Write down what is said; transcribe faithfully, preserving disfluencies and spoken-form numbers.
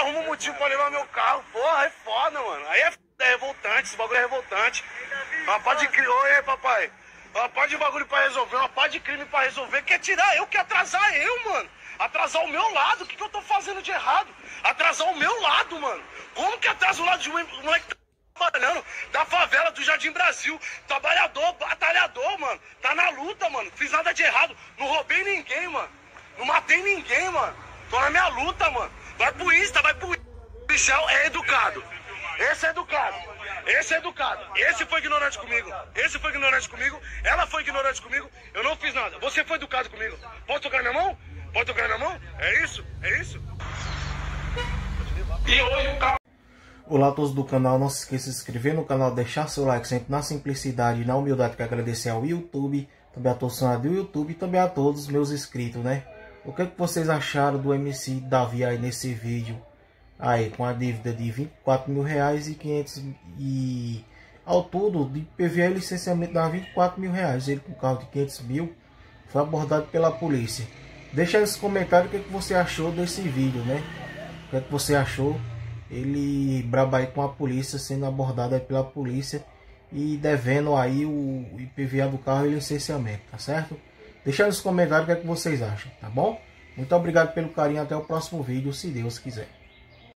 arruma um motivo pra levar meu carro. Porra, é foda, mano. Aí é, é revoltante, esse bagulho é revoltante. Uma pá de crime. Oi, papai. Uma pá de bagulho pra resolver, uma pá de crime pra resolver. Quer tirar eu, quer atrasar eu, mano. Atrasar o meu lado. O que, que eu tô fazendo de errado? Atrasar o meu lado, mano. Como que atrasa o lado de um moleque que tá trabalhando da favela do Jardim Brasil? Trabalhador, batalhador, mano. Tá na luta, mano. Fiz nada de errado. Não roubei ninguém, mano. Não matei ninguém, mano. Tô na minha luta, mano. Vai pro Insta, vai pro Insta. O policial é educado. Esse é educado. Esse é educado. Esse foi ignorante comigo. Esse foi ignorante comigo. Ela foi ignorante comigo. Eu não fiz nada. Você foi educado comigo. Pode tocar na minha mão? Pode tocar na minha mão? É isso? É isso? E hoje o carro... Olá a todos do canal, não se esqueça de se inscrever no canal, deixar seu like sempre na simplicidade e na humildade, que agradecer ao YouTube, também a todos do YouTube e também a todos os meus inscritos, né? O que, é que vocês acharam do M C Davi aí nesse vídeo? Aí com a dívida de vinte e quatro mil reais e quinhentos e ao todo de I P V A e licenciamento dá vinte e quatro mil reais. Ele com carro de quinhentos mil foi abordado pela polícia. Deixa aí nos comentários o que, é que você achou desse vídeo, né? O que, é que você achou? Ele braba aí com a polícia, sendo abordado aí pela polícia e devendo aí o I P V A do carro e licenciamento, tá certo? Deixa aí nos comentários o que, é que vocês acham, tá bom? Muito obrigado pelo carinho, até o próximo vídeo, se Deus quiser.